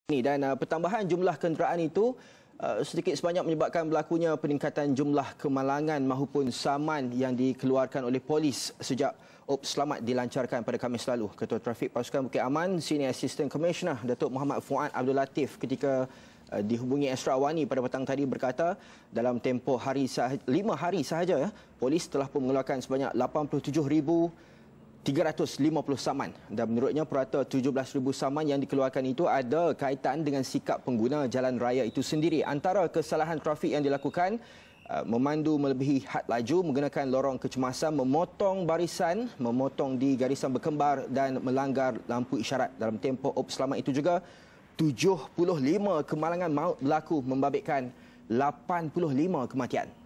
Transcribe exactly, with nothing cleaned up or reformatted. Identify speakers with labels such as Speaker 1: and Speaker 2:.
Speaker 1: Dan uh, pertambahan jumlah kenderaan itu uh, sedikit sebanyak menyebabkan berlakunya peningkatan jumlah kemalangan mahupun saman yang dikeluarkan oleh polis sejak Ops Selamat dilancarkan pada Khamis lalu. Ketua Trafik Pasukan Bukit Aman, Senior Assistant Commissioner Datuk Muhammad Fuad Abdul Latif ketika uh, dihubungi Extra Awani pada petang tadi berkata dalam tempoh hari sah- lima hari sahaja ya, polis telah pun mengeluarkan sebanyak lapan puluh tujuh ribu tiga ratus lima puluh saman dan menurutnya purata tujuh belas ribu saman yang dikeluarkan itu ada kaitan dengan sikap pengguna jalan raya itu sendiri. Antara kesalahan trafik yang dilakukan uh, memandu melebihi had laju, menggunakan lorong kecemasan, memotong barisan, memotong di garisan berkembar dan melanggar lampu isyarat. Dalam tempoh Ops Selamat itu juga tujuh puluh lima kemalangan maut berlaku membabitkan lapan puluh lima kematian.